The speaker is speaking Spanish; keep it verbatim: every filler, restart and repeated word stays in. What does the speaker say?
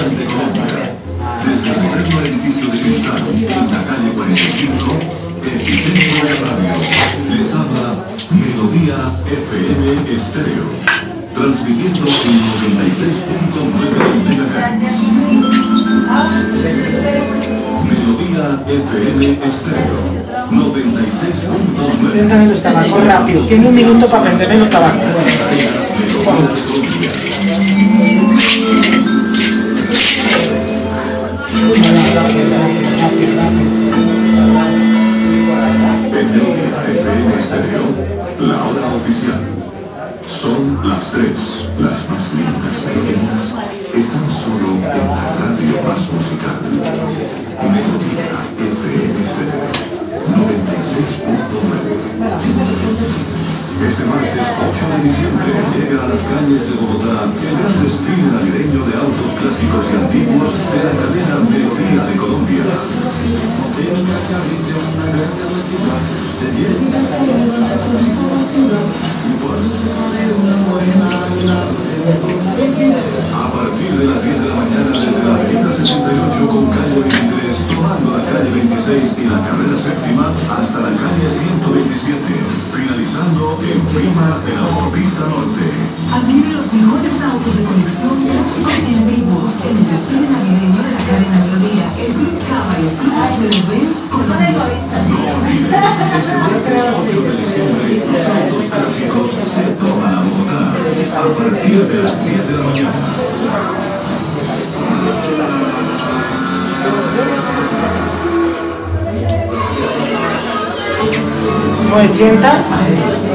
Capital de Colombia. Desde el moderno edificio de cristal, en la calle cuarenta y cinco, Epicentro de Radio, les habla Melodía F M Estéreo, transmitiendo en noventa y seis punto nueve megahertz. Melodía F M Estéreo, noventa y seis punto nueve. Entonces los tabacos rápido, tiene un minuto para prenderme los tabacos. En Melodía F M Estéreo, la hora oficial. Son las tres, las más lindas melodías están solo en la radio más musical. Melodía F M Estéreo, noventa y seis punto nueve. Este martes ocho de diciembre llega a las calles de Bogotá el gran desfile navideño de autos clásicos y antiguos de la cadena Melodía de Colombia. A partir de las diez de la mañana desde la avenida sesenta y ocho con calle veintitrés, tomando la calle veintiséis y la carrera séptima hasta la calle ciento veintisiete, finalizando en Prima de la autopista norte. Adquiere los mejores autos de colección clásicos y antiguos en el desfile navideño de la cadena Melodía. Street Cabaret y Mercedes-Benz Colombia. No olviden, este martes ocho de diciembre los autos clásicos se toman a Bogotá a partir de las diez de la mañana. novecientos